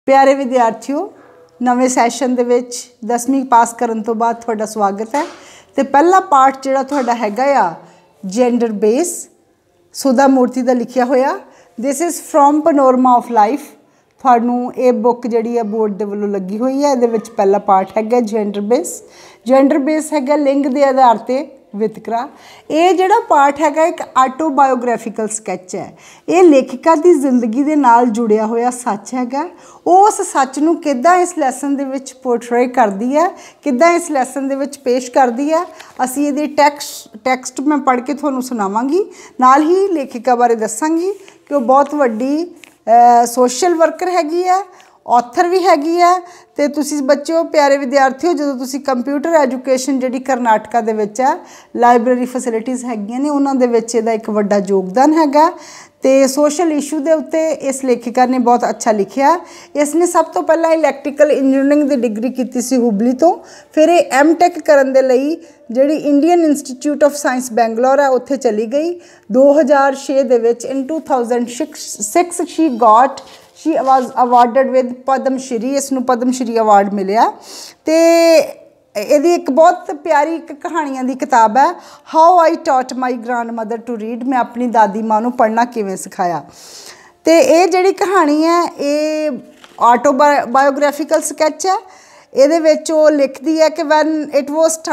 प्यारे विद्यार्थियों, नवे सैशन दे विच 10वीं पास करन तो बाद तुहाडा स्वागत है। तो पहला पार्ट जिहड़ा तुहाडा हैगा आ जेंडर बेस सुधा मूर्ति दा लिखिया होया। This is from panorama of life. तुहानूं ये बुक जिहड़ी है बोर्ड दे वल्लों लगी हुई है। इहदे विच पहला पार्ट हैगा जेंडर बेस। जेंडर बेस हैगा लिंग दे आधार ते वितकरा। ये जिहड़ा पार्ट हैगा एक ऑटोबायोग्राफिकल स्कैच है। ये लेखिका की जिंदगी दे नाल जुड़िया होया सच हैगा। उस सच नूं किद्दां इस लैसन दे विच पोर्ट्रे करदी है, किद्दां इस लैसन दे विच पेश करदी है। असीं इहदी टैक्सट मैं पढ़ के तुहानूं सुणावांगी, नाल ही लेखिका बारे दस्सांगी कि वो बहुत वड्डी सोशल वर्कर हैगी है, ऑथर भी हैगी है। तो तुसी बच्चों प्यारे विद्यार्थियों, जो तुसी कंप्यूटर एजुकेशन जिहड़ी कर्नाटका दे विच है लाइब्रेरी फैसिलिटीज़ हैगियां ने उन्हां दे विच इहदा एक वड्डा योगदान हैगा। तो सोशल इशू के उत्ते इस लेखिका ने बहुत अच्छा लिखिया। इसने सब तो पहला इलैक्ट्रिकल इंजीनियरिंग की डिग्री की सी हुबली तो, फिर ये M.Tech करन दे लई जिहड़ी Indian Institute of Science Bangalore है उत्थे चली गई। 2006 दे विच in 2006 she was awarded with Padma Shri. इसनूं पद्म श्री अवार्ड मिलिया। तो यदी एक बहुत प्यारी एक कहानियां की किताब है how I taught my grandmother to read. मैं अपनी दादी माँ नूं पढ़ना किवें सिखाया। तो ये जिहड़ी कहानी है ये ऑटोबायोग्राफिकल स्कैच है। ਇਹਦੇ ਵਿੱਚ ਉਹ ਲਿਖਦੀ है कि when it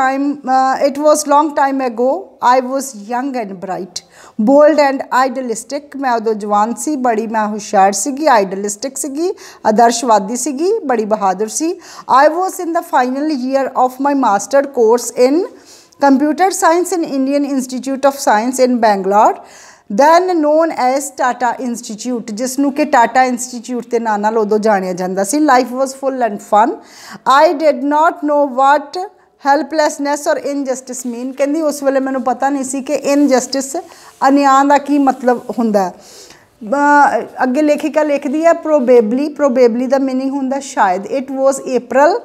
was long time ago I was young and bright bold and idealistic. मैं उदों जवान सी, बड़ी मैं हुशियार सीगी, आइडलिस्टिक सीगी, आदर्शवादी सीगी, बड़ी बहादुर सी। I was in the final year of my master course in computer science in Indian Institute of Science in Bangalore then known as Tata Institute, जिसनों कि टाटा इंस्टीट्यूट के नाम नाल उदों जानिया जांदा सी। Life was full and fun. I did not know what helplessness और इनजस्टिस मीन। कहंदी उस वेले मैनूं पता नहीं सी कि इनजस्टिस अन्याय दा की मतलब हुंदा है। अगे लेखिका लिखदी है प्रोबेबली दा मीनिंग हुंदा शायद। It was April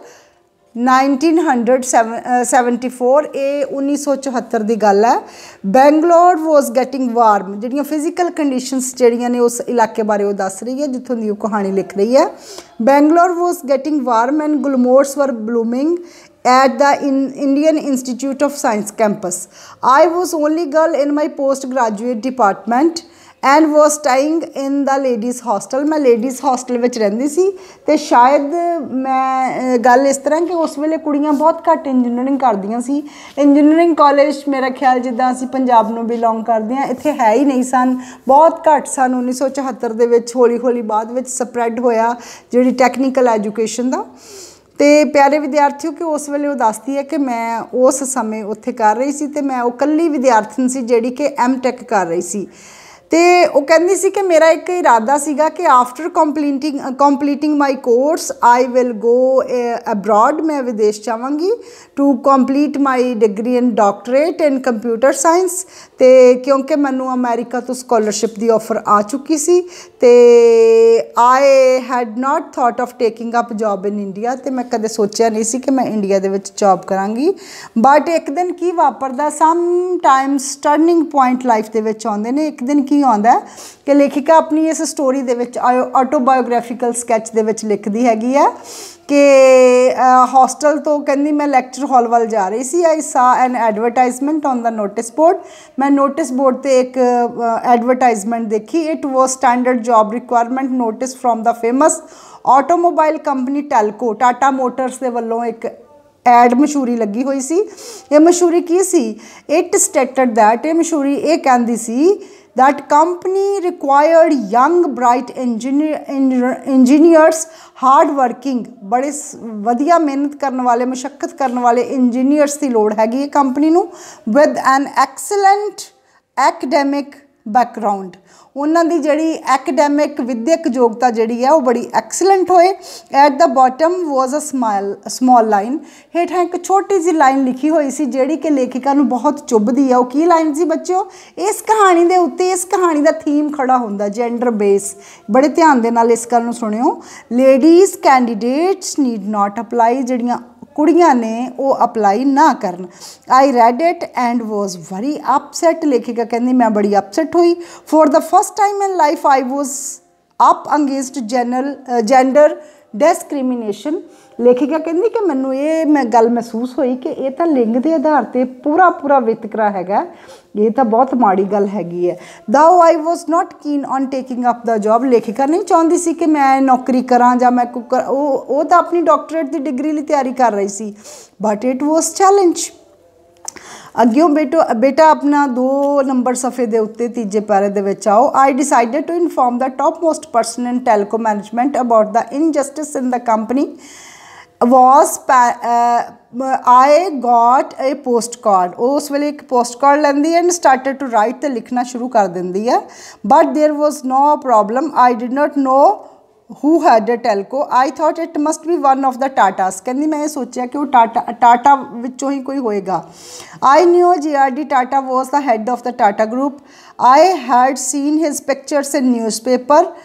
1974। ये 1974 की गल है। Bangalore was getting warm. जिहड़ियां फिजिकल कंडीशनस जिहड़ियां ने उस इलाके बारे वो दस रही है जिथों की कहानी लिख रही है। Bangalore was getting warm and gulmohars were blooming at the Indian Institute of Science campus. I was only girl in my postgraduate department and was staying in the ladies hostel. मैं ladies hostel विच रहिंदी सी। ते शायद मैं गल इस तरह कि उस वेले कुड़ियां बहुत घट इंजीनियरिंग करदियां सी। इंजीनियरिंग कॉलेज मेरा ख्याल जिद्दां असीं पंजाब नूं बिलोंग करदे हां इत्थे है ही नहीं सन, बहुत घट सन। 1974 दे विच हौली हौली बाद विच स्प्रैड होया जिहड़ी टैक्नीकल एजुकेशन दा। तो प्यारे विद्यार्थियों कि उस वेले वो दसदी है कि मैं उस समय उत्थे कर रही सी। तो मैं वो कल्ली विद्यार्थन सी जिहड़ी कि M.Tech कर रही सी। तो वो कहती सी कि मेरा एक इरादा सीगा कि after completing my course I will go abroad. मैं विदेश जावांगी to complete my degree in doctorate in computer science. तो क्योंकि मैनू अमेरिका तो स्कॉलरशिप की ऑफर आ चुकी सी। तो I had not thought of taking up job in India. तो मैं कदे सोचा नहीं सी कि मैं इंडिया दे विच जॉब करांगी। बट एक दिन की वापरदा some times turning point life दे विच आउंदे ने। एक दिन की आउंदा कि लेखिका अपनी इस स्टोरी दे विच ऑटोबायोग्राफिकल स्कैच दे विच लिखदी हैगी है कि हॉस्टल तो कहंदी मैं लैक्चर हॉल वाल जा रही सी। I saw an advertisement on the notice board. मैं नोटिस बोर्ड ते एक एडवरटाइजमेंट देखी। It was standard job requirement notice from the famous automobile company Telco. Tata Motors के वलों एक एड मशहूरी लगी हुई सी। ये मशहूरी की सी? इट स्टेटेड दैट, ये मशहूरी ये कहती सी that company required young bright engineers hard working बड़े वधिया मेहनत करने वाले मशक्कत करने वाले इंजीनियर्स की लोड़ हैगी है कंपनी नूं with an excellent academic background. उन्होंने जिहड़ी एकेडैमिक विद्यक योग्यता जिहड़ी है वो बड़ी एक्सीलेंट होए। At the bottom was a small line. हेठां एक छोटी जी लाइन लिखी हुई सी जिहड़ी कि लेखिका नूं बहुत चुभदी है। वो की लाइन सी बच्चों? इस कहानी दे उत्ते इस कहानी का थीम खड़ा हुंदा जेंडर बेस। बड़े ध्यान दे नाल इस गल नूं सुणिओ। Ladies candidates need not apply. जिहड़ियां कुड़ियां ने वो अपलाई ना करन। I read it and was very upset. लेखिका कहती मैं बड़ी अपसैट हुई। For the first time in life I up against gender discrimination. लेखिका कहती कि मैनू ये गल महसूस हुई कि यह तो लिंग के आधार पर पूरा पूरा वितकरा है, ये तो बहुत माड़ी गल हैगी है। Though I was not keen on taking up the job. लेखिका नहीं चाहती सी कि मैं नौकरी करा या मैं वो तो अपनी डॉक्टरेट की डिग्री लिए तैयारी कर रही सी, बट इट वॉज चैलेंज। अग्यों बेटा अपना 2 नंबर सफ़े के उत्ते तीजे पैरे दे विच आओ। I decided to inform the top most person in Telco management about the injustice in the company was I got a postcard। उस वेले एक पोस्ट कार्ड लैंदी एंड स्टार्टेड टू राइट तो लिखना शुरू कर देंदी है, but there was no problem. I did not know who head a Telco. I thought it must be one of the Tatas. कहती मैं ये सोचा कि वो टाटा विचों ही कोई होएगा। I knew JRD Tata was the head of the Tata group. I had seen his pictures in newspaper.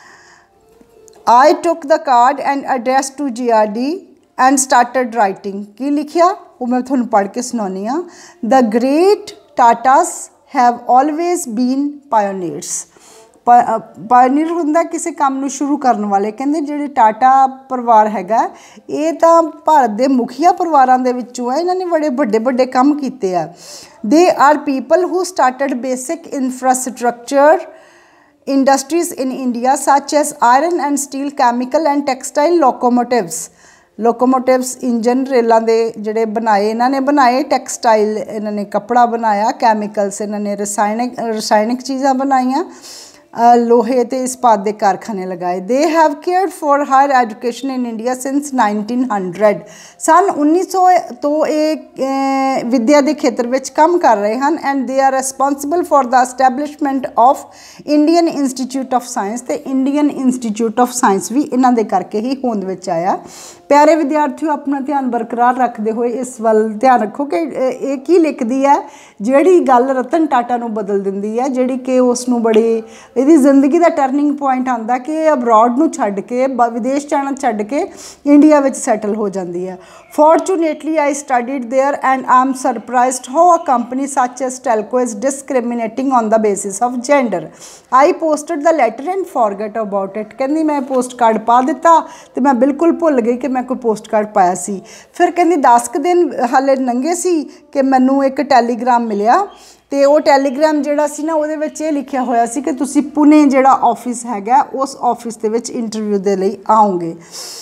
I took the card and addressed to JRD and started writing। की लिखिया वो मैं थोड़ा पढ़ के सुनानी हाँ। The great Tatas have always been pioneers। Pioneer हुंदा किसी काम नूं शुरू करने वाले। कहंदे जिहड़े टाटा परिवार हैगा ये तो भारत के मुखिया परिवारां दे विच्चों है, इन्होंने बड़े बड़े बड़े काम कीते आ। They are people who started basic infrastructure industries in India such as iron and steel, chemical and textile, locomotives engine रेलों के जोड़े बनाए इन्होंने बनाए, टैक्सटाइल इन्होंने कपड़ा बनाया, कैमिकल्स इन्होंने रसायनिक चीज़ां बनाईयां, लोहे ते इस्पात के कारखाने लगाए। They have cared for higher education in India since 1900। सन 1900 तो ये विद्या के खेत्र में काम कर रहे हैं and they are responsible for the establishment of Indian Institute of Science. तो इंडियन इंस्टीट्यूट ऑफ साइंस भी इन्हों के करके ही होंद विच आया। प्यारे विद्यार्थियों अपना ध्यान बरकरार रखते हुए इस वल ध्यान रखो कि ये की लिखती है जिहड़ी गल रतन टाटा नूं बदल दिंदी है, जिहड़ी कि उसनूं बड़ी इहदी जिंदगी का टर्निंग पॉइंट आंदा कि अब्रॉड नूं छड्ड के विदेश जाना छड्ड के इंडिया विच सैटल हो जाती है। Fortunately I studied there and I am surprised how a company such as Telco is discriminating on the basis of gender. I posted the letter and forget about it. कहंदी मैं post card पा दिता तो मैं बिल्कुल भुल गई कि मैं कोई पोस्ट कार्ड पाया सी। फिर कहंदी 10 दिन हाले लंघे सी कि मैनू एक टैलीग्राम मिलिया तो वो टैलीग्राम जिहड़ा सी ना उहदे विच ये लिखिया होया सी कि तुसी पुणे जिहड़ा ऑफिस हैगा उस ऑफिस दे विच इंटरव्यू दे लई आओगे।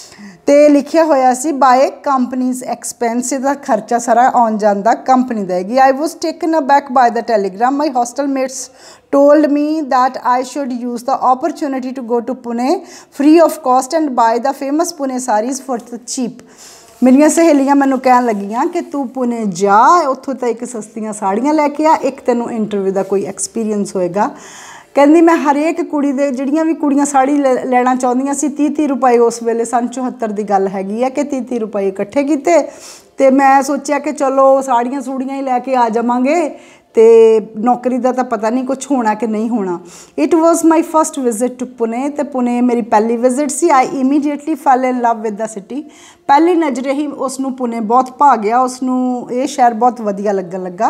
तो लिखिया होया सी बाय कंपनीज एक्सपेंस, इहदा खर्चा सारा आउण जाण दा कंपनी देगी। I was taken aback by the telegram. My hostel mates told me that I should use the opportunity to go to Pune free of cost and buy the famous Pune sarees for the cheap। मेरिया सहेलियां मैनू कह लगियां कि तू पुणे जा, उत्थों तो एक सस्तियां साड़ियां लैके आ, एक तेनों इंटरव्यू का कोई एक्सपीरियंस होएगा। कहंदी मैं हरेक कुड़ी दे जिहड़ियां भी कुड़ियां साड़ी लेना चाहुंदियां सी 30 रुपए उस वेले सन 74 की गल हैगी है कि 30 रुपए इकट्ठे कीते ते मैं सोचा कि चलो साड़ियां सूड़ियां ही लैके आ जावांगे तो नौकरी का तो पता नहीं कुछ होना कि नहीं होना। It was my first visit to Pune. तो पुणे मेरी पहली विजिट सी। I immediately fell in love with the city. पहली नज़रे ही उसनू पुणे बहुत भा गया, उसनू ये शहर बहुत वधिया लगन लगा।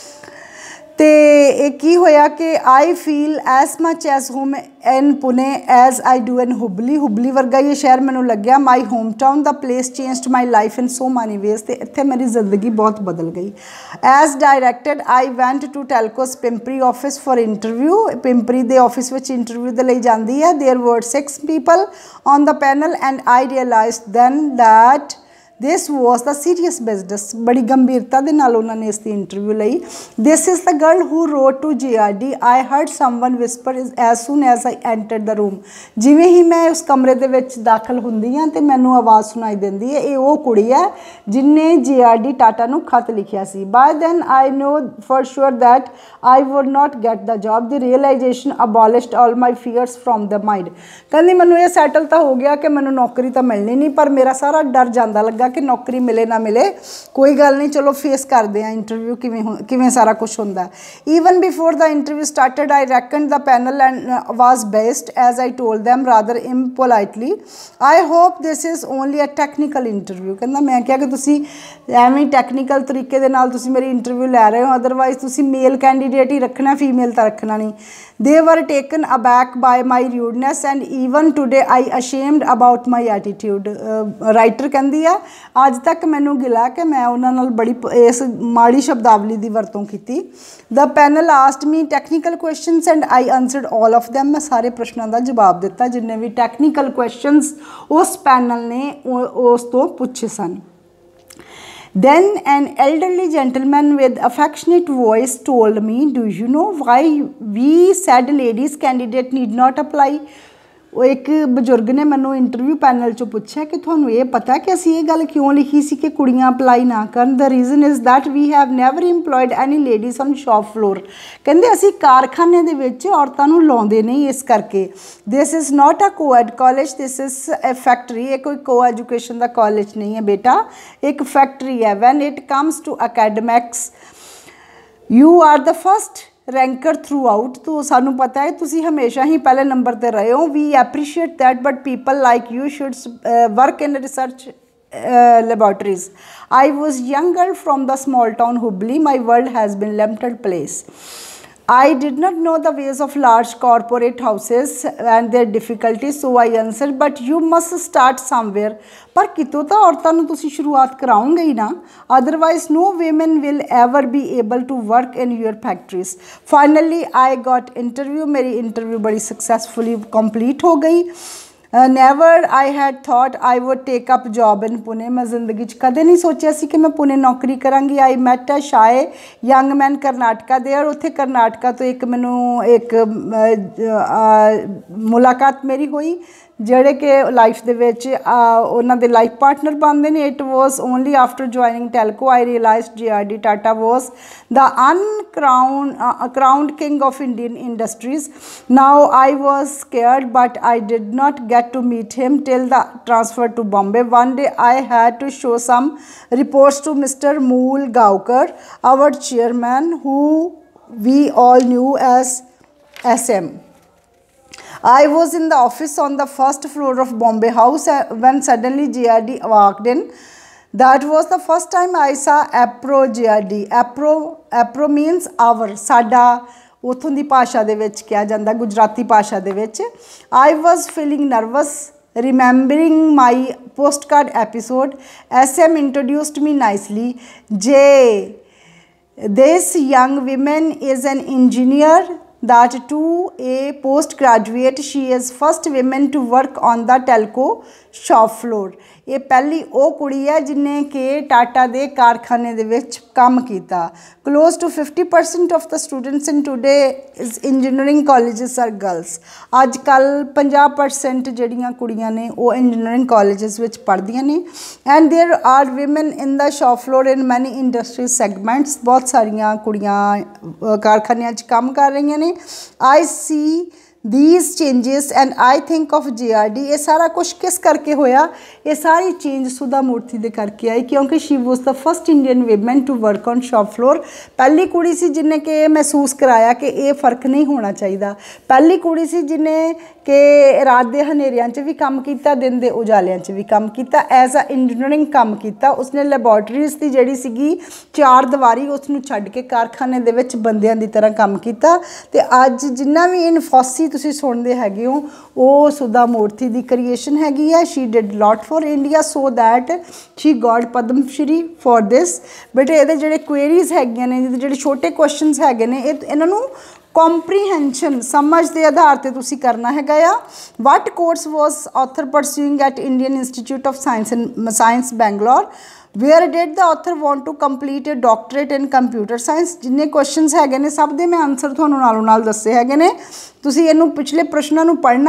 तो ये की होया कि I feel as much as home in Pune as I do in Hubli. Hubli वर्गा ये शहर मैनू लग्या। My home town the place changed my life in so many ways. तो इत्थे मेरी जिंदगी बहुत बदल गई। As directed I went to Telco's Pimpri office for interview. Pimpri के ऑफिस में इंटरव्यू के लिए जाती है। There were 6 people on the panel and I realise then that this was the serious business. बड़ी गंभीरता के नाल उन्होंने इसकी इंटरव्यू ली। This is the girl who wrote to JRD। I heard someone whisper as soon as I enter the room. जिवें ही मैं उस कमरे के विच दाखिल हुंदी हां ते मैनू आवाज़ सुनाई देंदी है, ये वो कुड़ी है जिन्हें JRD टाटा नू खत लिखिया सी। By then I knew for sure that I would not get the job. The realisation abolished all my fears from the mind. कहंदी मैनू ये सैटल तो हो गया कि मैनू नौकरी तो मिलनी नहीं, पर मेरा सारा डर जांदा लगा होएगा कि नौकरी मिले ना मिले, कोई गल नहीं, चलो फेस करते हैं इंटरव्यू किवें सारा कुछ होंदा। Even before the interview started I reckon the panel and was best as I told them rather impolitely I hope this is only a technical interview. कहंदा मैं क्या कि तुसी एवें टैक्नीकल तरीके दे नाल तुसी मेरी इंटरव्यू लै रहे हो, अदरवाइज तुसी मेल कैंडीडेट ही रखना, फीमेल तो रखना नहीं। They were taken aback by my rudeness and even today I ashamed about my attitude. Writer कहती है अज तक मैनू गिला कि मैं उन्होंने नाल बड़ी इस माड़ी शब्दावली की वरतों की। The panel asked me technical questions and I answered all of them. मैं सारे प्रश्नों का जवाब दिता जिन्ने भी टैक्नीकल क्वेश्चनस उस पैनल ने उस तो पूछे सन। Then an elderly gentleman with affectionate voice told me, do you know why we said ladies candidate need not apply? वो एक बजुर्ग ने मैनू इंटरव्यू पैनल चो पूछा कि थानू ये पता कि असी ये गल क्यों लिखी सी कि कुड़ियां अपलाई ना करन। The reason is that we have never employed any ladies on shop floor. कहंदे असी कारखाने दे विच औरतां नू लाउंदे नहीं, इस करके। This is not a coed college, this is a factory. ये कोई को एजुकेशन का कॉलेज नहीं है बेटा, एक फैक्ट्री है। When it comes to academics you are the first ranker throughout. तो सानू पता है तुसी हमेशा ही पहले नंबर पर रहे हो। We appreciate that but people like you should work in research laboratories. I was younger from the small town Hubli. My world has been limited place. I did not know the ways of large corporate houses and their difficulties, so I answered, but you must start somewhere. पर कितों तो औरतों नूं तुसी शुरुआत कराओगे ही ना, otherwise no women will ever be able to work in your factories. Finally I got interview, मेरी interview बड़ी successfully complete हो गई. Never I had thought I would take up job in Pune. मैं जिंदगी च कदे नहीं सोचा सी कि मैं पुणे नौकरी करांगी. I met a shy young man Karnataka दे, और उत्थे कर्नाटका तो एक मैनू एक मुलाकात मेरी हुई ਜਿਹੜੇ कि लाइफ दे विच उन्हां दे लाइफ पार्टनर बनते हैं. It was only after joining Telco I realize JRD Tata was the crowned king of Indian industries. Now I was scared, but I did not get to meet him till the transfer to Bombay. One day I had to show some reports to Mr. Mool Gaokar, our chairman, who we all knew as SM. I was in the office on the first floor of Bombay House when suddenly JRD walked in. That was the first time I saw APRO JRD. APRO means our, साडा उथों दी भाषा दे विच कहा जाता, गुजराती भाषा दे विच. I was feeling nervous remembering my postcard episode. SM introduced me nicely. This young woman is an engineer, that too a postgraduate. She is first woman to work on the telco shop floor. ये पहली वो कुड़ी है जिन्हें कि टाटा दे कारखाने दे विच काम कीता. Close to 50% of the students in today is engineering colleges are girls. आजकल 50% जड़ियाँ कुड़ियाँ ने वो engineering colleges विच पढ़दियाँ ने. And there are women in the shop floor in many industry segments. बहुत सारियाँ कुड़ियाँ कारखानियाँ च काम कर रही ने. I see these changes and I think of JRD. ये सारा कुछ किस करके होया? ये सारी चेंज सुधा मूर्ति दे करके आई, क्योंकि she was the first Indian women to work on shop floor. पहली कुड़ी सी जिन्हें कि महसूस कराया कि ये फर्क नहीं होना चाहिए. पहली कुड़ी सी जिन्हें कि रात के हनेरियां च भी काम किया, दिन के उजालियां च भी काम किया, एज अ इंजीनियरिंग काम किया. उसने लैबोरेटरीज की जिहड़ी सीगी चार दीवारी उसनूं छड्ड के कारखाने दे विच बंदियां दी तरह काम किया. ते अज जिन्ना भी इनफोसी तुसीं सुणदे हैगे हो वो सुधा मूर्ति की क्रिएशन हैगी है. She did lot for India so that she got Padma Shri for this. But ये जिहड़े क्वेरीज हैगियां ने, जिहड़े छोटे क्वेश्चनस हैगे ने, इन्हां नूं कॉम्प्रीहेंशन समझ के आधार पर तुसी करना है. What course was author pursuing at Indian Institute of Science Bangalore. Where did the author want to complete a doctorate in computer science. जिन्ने क्वेश्चनस है सब दे मैं आंसर तुहानूं नालों नाल दस्से हैगे ने. तुसी इहनूं पिछले प्रश्नों नूं पढ़ना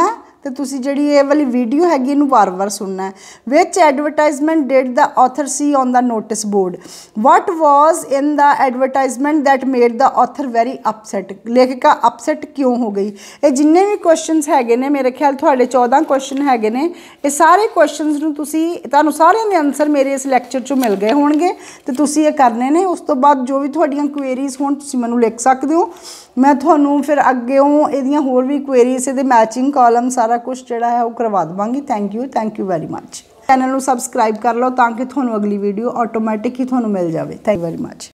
तो तुसी जिहड़ी ये वाली वीडियो हैगी इनू बार-बार सुनना है। Which advertisement did the author see on the notice board? What was in the advertisement that made the author very upset? लेखिका अपसैट क्यों हो गई? ये जिन्ने भी क्वेश्चनस हैगे ने, मेरे ख्याल तुहाडे 14 क्वेश्चन हैगे ने, ये सारे क्वेश्चनस नू तुसी तुहानू सारिਆਂ ਦੇ आंसर मेरे इस लैक्चर चों मिल गए होणगे ते तुसी ये करने ने। उस तो बाद जो भी तुहाडीਆਂ क्वेरीज होण तुसी मैनू लिख सकदे हो, मैं तुहानू फिर अग्गेों इहदियां होर भी क्वेरीज इहदे मैचिंग कॉलम सारा कुछ जिहड़ा है वो करवा देवांगी। Thank you very much. Channel नू सबसक्राइब कर लो ताकि तुहानू अगली वीडियो ऑटोमैटिक ही तुहानू मिल जाए। Thank you very much.